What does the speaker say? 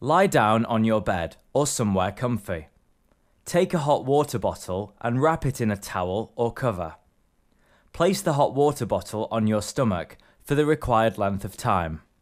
Lie down on your bed or somewhere comfy. Take a hot water bottle and wrap it in a towel or cover. Place the hot water bottle on your stomach for the required length of time.